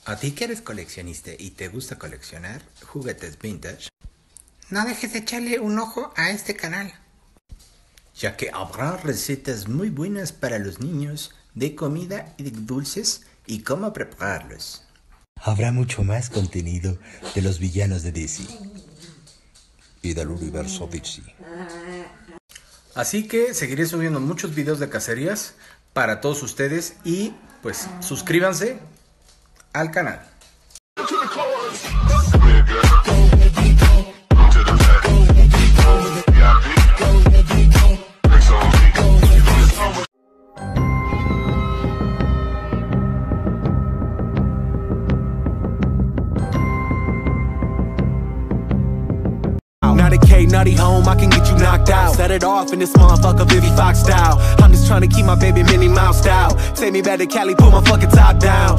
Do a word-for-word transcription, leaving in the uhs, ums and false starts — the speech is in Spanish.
¿A ti que eres coleccionista y te gusta coleccionar juguetes vintage? No dejes de echarle un ojo a este canal, ya que habrá recetas muy buenas para los niños de comida y de dulces y cómo prepararlos. Habrá mucho más contenido de los villanos de D C y del universo D C. Así que seguiré subiendo muchos videos de cacerías para todos ustedes y pues suscríbanse al canal. Nutty home, I can get you knocked out. Set it off in this motherfucker Vivi Fox style. I'm just trying to keep my baby Minnie Mouse style. Take me back to Cali, put my fucking top down.